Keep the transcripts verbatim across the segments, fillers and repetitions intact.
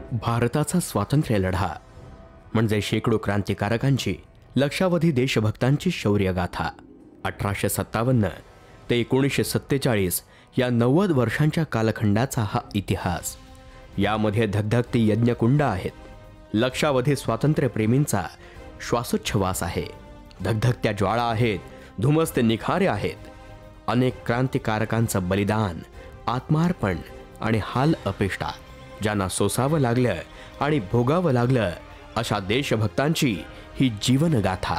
भारताचा स्वातंत्र्य लढा म्हणजे शेकडो क्रांतिकारकांची, लक्षावधी देशभक्तांची शौर्यगाथा. अठराशे सत्तावन्न ते एकोणीसशे सत्तेचाळीस या नव्वद वर्षांच्या कालखंडाचा हा इतिहास. यामध्ये धगधगती यज्ञकुंड आहेत, लक्षावधी स्वातंत्र्यप्रेमींचा श्वासोच्छवास आहे, धगधगत्या ज्वाळा आहेत, धुमसते निखारे आहेत, अनेक क्रांतिकारकांचं बलिदान, आत्मार्पण आणि हाल अपेष्टा, ज्यांना सोसावं लागलं आणि भोगावं लागलं अशा देशभक्तांची ही जीवनगाथा.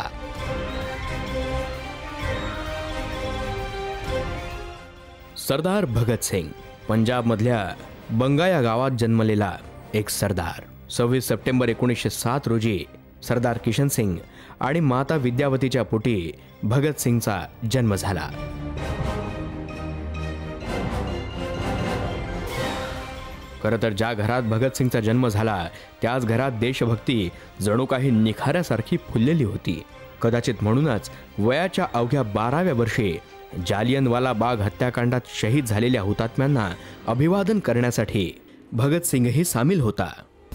सरदार भगत सिंग पंजाबमधल्या बंगा या गावात जन्मलेला एक सरदार. सव्वीस सप्टेंबर एकोणीसशे सात रोजी सरदार किशन सिंग आणि माता विद्यावतीच्या पोटी भगत सिंगचा जन्म झाला. खरं तर ज्या घरात भगत सिंगचा जन्म झाला त्याच घरात देशभक्ती जणू काही निखाऱ्यासारखी फुललेली होती. कदाचित म्हणूनच वयाच्या अवघ्या बाराव्या वर्षी जालियनवाला बाग हत्याकांडात शहीद झालेल्या हुतात्म्यांना अभिवादन करण्यासाठी भगत सिंगही सामील होता.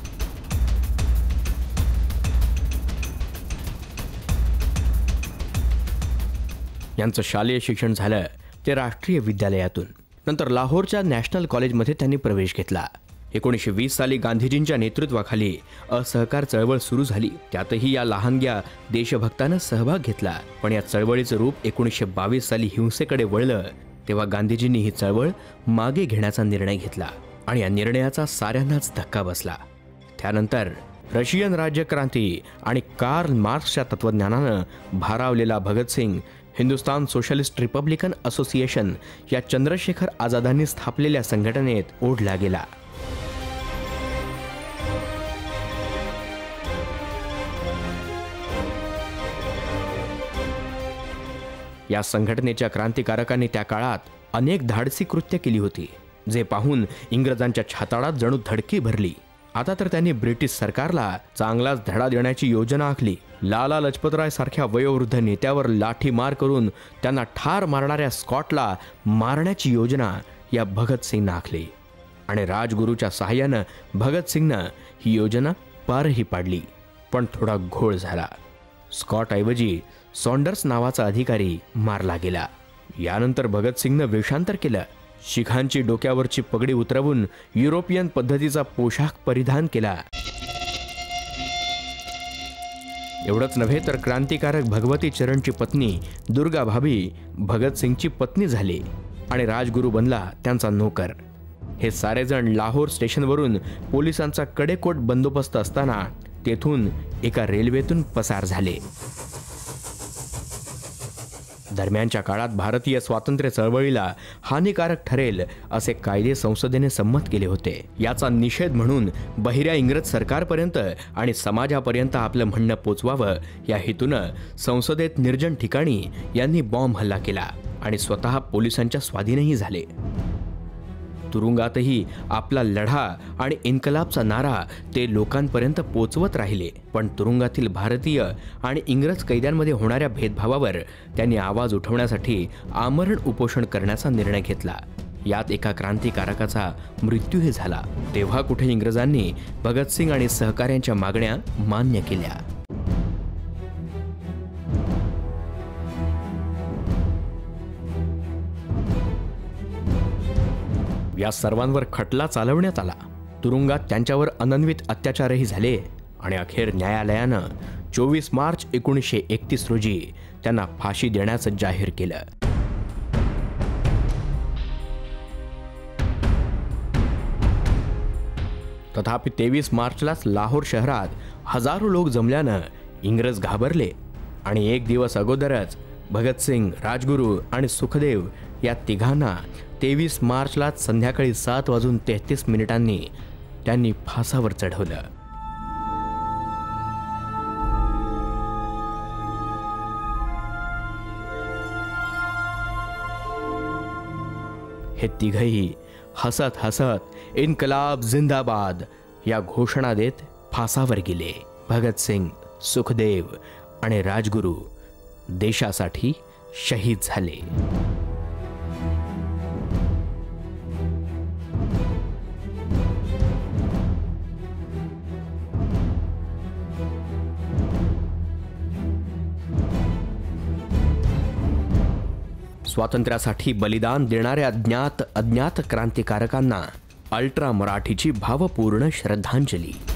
यांचं शालेय शिक्षण झालं ते राष्ट्रीय विद्यालयातून. नंतर लाहोरच्या नॅशनल कॉलेजमध्ये त्यांनी प्रवेश घेतला. एकोणीसशे वीस साली गांधीजींच्या नेतृत्वाखाली असहकार चळवळ सुरू झाली. त्यातही या लहानग्या देशभक्तानं सहभाग घेतला. पण या चळवळीचं रूप एकोणीसशे बावीस साली हिंसेकडे वळलं तेव्हा गांधीजींनी ही चळवळ मागे घेण्याचा निर्णय घेतला आणि या निर्णयाचा साऱ्यांनाच धक्का बसला. त्यानंतर रशियन राज्यक्रांती आणि कार्ल मार्क्सच्या तत्वज्ञानानं भारावलेला Bhagat Singh Hindustan socialist republican association या चंद्रशेखर आझादांनी स्थापलेल्या संघटनेत ओढला गेला. या संघटनेच्या क्रांतिकारकांनी त्या काळात अनेक धाडसी कृत्य केली होती, जे पाहून इंग्रजांच्या छाताडात जणू धडकी भरली. आता तर त्यांनी ब्रिटिश सरकारला चांगलाच धडा देण्याची योजना आखली. लाला लजपतराय सारख्या वयोवृद्ध नेत्यावर लाठीमार करून त्यांना ठार मारणाऱ्या स्कॉटला मारण्याची योजना या भगत सिंगनं आखली आणि राजगुरूच्या सहाय्यानं भगत सिंगनं ही योजना पारही पाडली. पण थोडा घोळ झाला. स्कॉट ऐवजी सॉन्डर्स नावाचा अधिकारी मारला गेला. यानंतर भगत सिंगनं वेषांतर केलं. शिखांची डोक्यावरची पगडी उतरवून युरोपियन पद्धतीचा पोशाख परिधान केला. एवढंच नव्हे तर क्रांतिकारक भगवती चरणची पत्नी दुर्गा भाभी भगत सिंगची पत्नी झाली आणि राजगुरू बनला त्यांचा नोकर. हे सारेजण लाहोर स्टेशनवरून पोलिसांचा कडेकोट बंदोबस्त असताना तेथून एका रेल्वेतून पसार झाले. दरम्यानच्या काळात भारतीय स्वातंत्र्य चळवळीला हानिकारक ठरेल असे कायदे संसदेने संमत केले होते. याचा निषेध म्हणून बहिऱ्या इंग्रज सरकारपर्यंत आणि समाजापर्यंत आपलं म्हणणं पोचवावं या हेतूनं संसदेत निर्जन ठिकाणी यांनी बॉम्ब हल्ला केला आणि स्वतः पोलिसांच्या स्वाधीनही झाले. तुरुंगातही आपला लढा आणि इन्कलाबचा नारा ते लोकांपर्यंत पोचवत राहिले. पण तुरुंगातील भारतीय आणि इंग्रज कैद्यांमध्ये होणाऱ्या भेदभावावर त्यांनी आवाज उठवण्यासाठी आमरण उपोषण करण्याचा निर्णय घेतला. यात एका क्रांतिकारकाचा मृत्यूही झाला. तेव्हा कुठे इंग्रजांनी भगतसिंग आणि सहकाऱ्यांच्या मागण्या मान्य केल्या. या सर्वांवर खटला चालवण्यात आला. तुरुंगात त्यांच्यावर अनन्वित अत्याचारही झाले आणि अखेर न्यायालयानं चोवीस मार्च एकोणीसशे एकतीस रोजी त्यांना फाशी देण्याचं जाहीर केलं. तथापि तेवीस मार्चलाच लाहोर शहरात हजारो लोक जमल्यानं इंग्रज घाबरले आणि एक दिवस अगोदरच भगतसिंग, राजगुरू आणि सुखदेव या तिघांना तेवीस मार्चलाच संध्याकाळी सात वाजून तेहतीस मिनिटांनी त्यांनी फासावर चढवलं. हे तिघही हसत हसत इन्कलाब जिंदाबाद या घोषणा देत फासावर गेले. भगतसिंग, सुखदेव आणि राजगुरू देशासाठी शहीद झाले. स्वातंत्र्यासाठी बलिदान देणाऱ्या ज्ञात अज्ञात क्रांतिकारकांना अल्ट्रा मराठीची भावपूर्ण श्रद्धांजली.